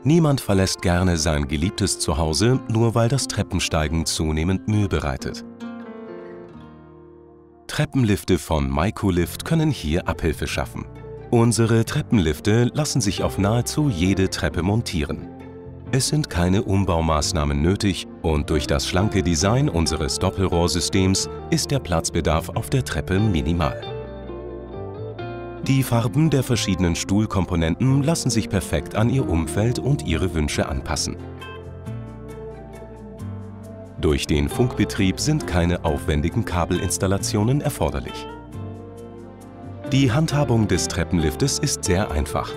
Niemand verlässt gerne sein geliebtes Zuhause, nur weil das Treppensteigen zunehmend Mühe bereitet. Treppenlifte von Micolift können hier Abhilfe schaffen. Unsere Treppenlifte lassen sich auf nahezu jede Treppe montieren. Es sind keine Umbaumaßnahmen nötig und durch das schlanke Design unseres Doppelrohrsystems ist der Platzbedarf auf der Treppe minimal. Die Farben der verschiedenen Stuhlkomponenten lassen sich perfekt an ihr Umfeld und ihre Wünsche anpassen. Durch den Funkbetrieb sind keine aufwendigen Kabelinstallationen erforderlich. Die Handhabung des Treppenliftes ist sehr einfach.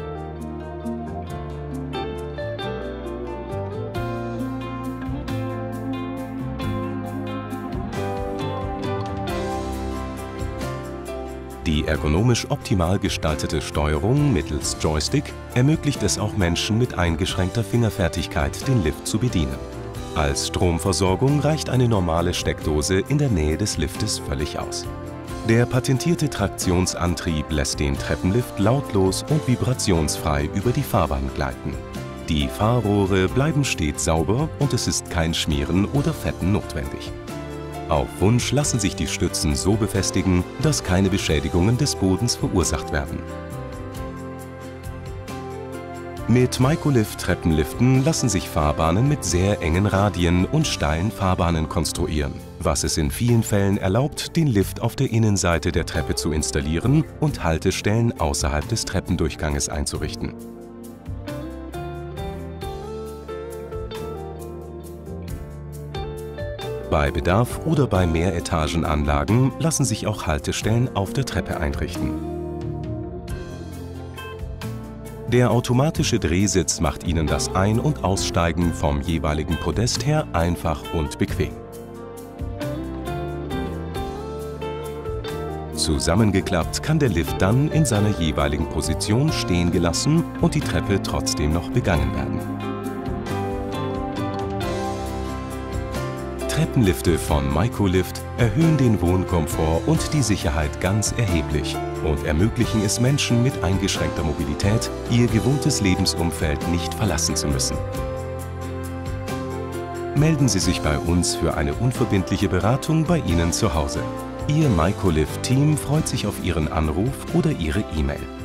Die ergonomisch optimal gestaltete Steuerung mittels Joystick ermöglicht es auch Menschen mit eingeschränkter Fingerfertigkeit, den Lift zu bedienen. Als Stromversorgung reicht eine normale Steckdose in der Nähe des Liftes völlig aus. Der patentierte Traktionsantrieb lässt den Treppenlift lautlos und vibrationsfrei über die Fahrbahn gleiten. Die Fahrrohre bleiben stets sauber und es ist kein Schmieren oder Fetten notwendig. Auf Wunsch lassen sich die Stützen so befestigen, dass keine Beschädigungen des Bodens verursacht werden. Mit Micolift-Treppenliften lassen sich Fahrbahnen mit sehr engen Radien und steilen Fahrbahnen konstruieren, was es in vielen Fällen erlaubt, den Lift auf der Innenseite der Treppe zu installieren und Haltestellen außerhalb des Treppendurchganges einzurichten. Bei Bedarf oder bei Mehretagenanlagen lassen sich auch Haltestellen auf der Treppe einrichten. Der automatische Drehsitz macht Ihnen das Ein- und Aussteigen vom jeweiligen Podest her einfach und bequem. Zusammengeklappt kann der Lift dann in seiner jeweiligen Position stehen gelassen und die Treppe trotzdem noch begangen werden. Treppenlifte von Micolift erhöhen den Wohnkomfort und die Sicherheit ganz erheblich und ermöglichen es Menschen mit eingeschränkter Mobilität, ihr gewohntes Lebensumfeld nicht verlassen zu müssen. Melden Sie sich bei uns für eine unverbindliche Beratung bei Ihnen zu Hause. Ihr Micolift-Team freut sich auf Ihren Anruf oder Ihre E-Mail.